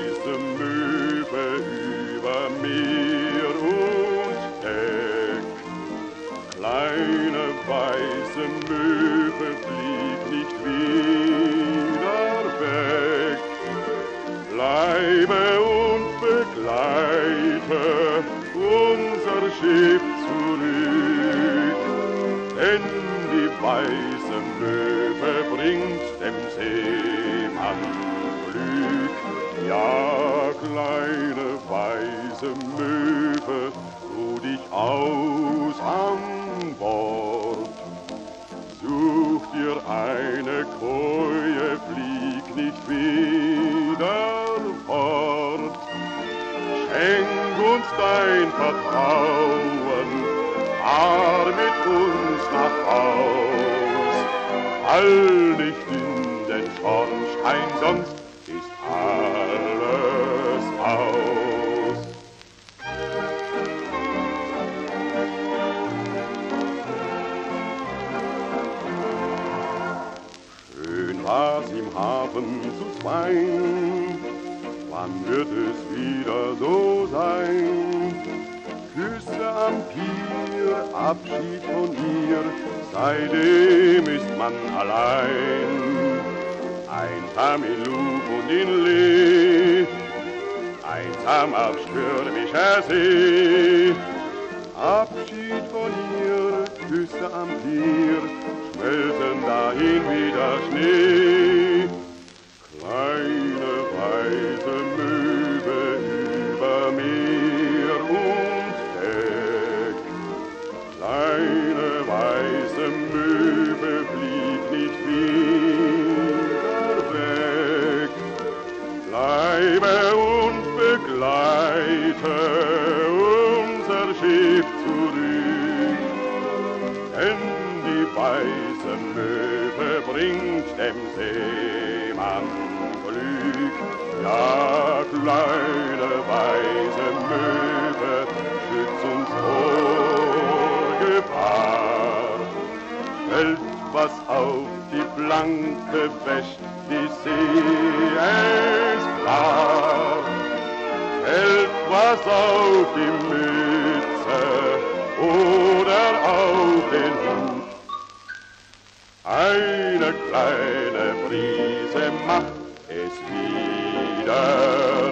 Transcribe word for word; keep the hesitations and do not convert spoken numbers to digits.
weiße Möwe über Meer und Eck. Kleine weiße Möwe, flieg nicht wieder weg. Bleibe und begleite unser Schiff zurück, denn die weiße Möwe bringt dem Seemann Glück. Ja, kleine weiße Möwe, ruh dich aus an Bord. Such dir eine Koje, flieg nicht wieder fort. Schenk uns dein Vertrauen, fahr mit uns nach Haus. Fall nicht in den Schornstein, sonst ist alles aus. Schön war's im Hafen zu zweien, wann wird es wieder so sein? Küsse am Pier, Abschied von ihr, seitdem ist man allein. Einsam in Lug und in Lee, einsam auf stürmischer See. Abschied von ihr, Küsse am Pier, schmelzen dahin wieder Schnee. Kleine weiße Möwe über Meer und Eck. Kleine weiße Möwe, flieg nicht wieder weg. Bleibe und begleite unser Schiff zurück, denn die weiße Möwe bringt dem Seemann Glück. Ja, kleine weiße Möwe, schütz uns vor Gefahr. Fällt was auf die Planke, wäscht die See es klar. Fällt was auf die Mütze oder auf den Hut, eine kleine Brise macht es wieder